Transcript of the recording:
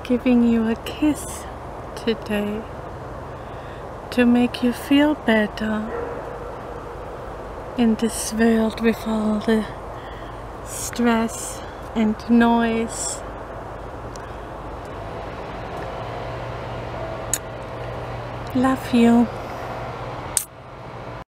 giving you a kiss today to make you feel better in this world with all the stress and noise. Love you.